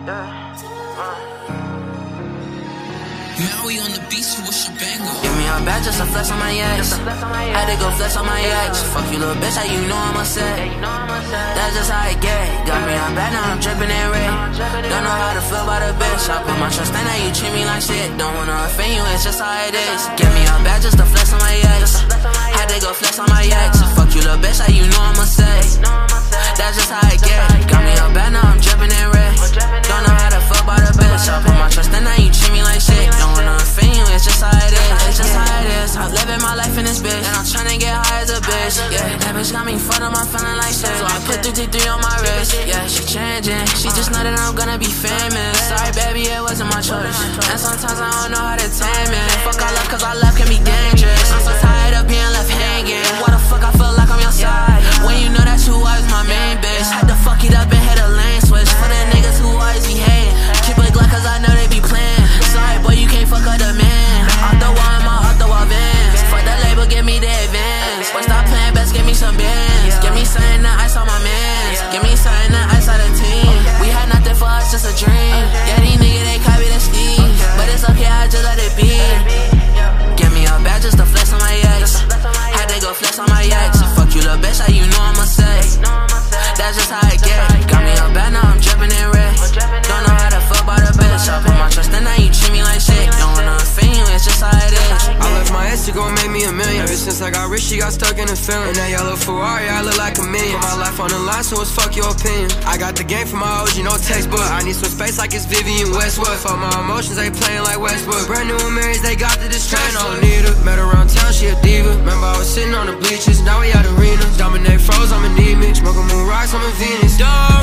Now we on the beach, so what's your banger? Give me a bag just to flex on my ex. Had to go flex on my ex. Fuck you, little bitch, how you know I'm a set? That's just how it get. Got me a bag, now I'm dripping in red. Don't know how to feel about a bitch. I put my trust in, now you treat me like shit. Don't wanna offend you, it's just how it is. Give me a bag just to flex on my ex. Had to go flex on my ex. Fuck you, little bitch, how you know I'm a set? That's just how it get. Got me a bag, now I'm dripping in red. Don't know how to feel about a bitch. I put my trust in, now you treat me like shit. Don't wanna offend you, it's just how it is. It's just how it is. I'm living my life in this bitch, and I'm tryna get high as a bitch. Yeah, that bitch got me fucked up, I'm feeling like shit. So I put 333 on my wrist. Yeah, she changing. She just know that I'm gonna be famous. Sorry, baby, it wasn't my choice. And sometimes I don't know how to tame it. Fuck all love, cause all love can be dangerous. I'm so tired of being left hanging. Why the fuck I feel like I'm your side? When you know that you was my main bitch. Had to fuck it up and hit a lane switch. For the niggas who always be hating. Keep it Glock cause I know they be playing. Sorry, boy, you can't fuck up the man. Off the wall in my off the wall Vans. Fuck the label, give me the advance. Boy, stop playing best, give me some bands. Give me something that ice on my mans. Give me something that ice on the team. We had nothing for us, just a dream. Yeah, these niggas, they copy the scheme. But it's okay, I just let it be. Give me a bag just to flex on my ex. Had to go flex on my ex. Fuck you, little bitch, how you know I'm a sex? That's just how it get. Got me a bag, now I'm dripping in red. Don't know how to feel about a bitch. I put my trust in, now you treat me like shit. Don't wanna offend you, it's just how it is. I left my ex to go and make me a million. Ever since I got rich, she got stuck in the feeling. In that yellow Ferrari, I look like a million. Put my life on the line, so it's fuck your opinion. I got the game from my OG, no textbook. I need some space like it's Vivian Westwood. Fuck my emotions, they playing like Westwood. Brand new marriage, they got the distraction. I don't need her. Met her around town, she a diva. Remember I was sitting on the bleachers, now we at arena. Dominate froze, I'ma need me. Smoking moon rocks, I'm a Venus.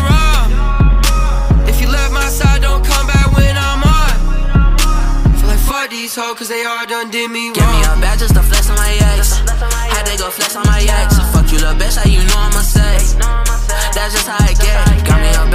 If you left my side, don't come back when I'm on. Feel like fuck these hoes, cause they all done did me wrong. Give me a bag just to flex on my ex. Had to go flex on my ex. Fuck you, little bitch, how you know I'm a sex? That's just how it get. Got me a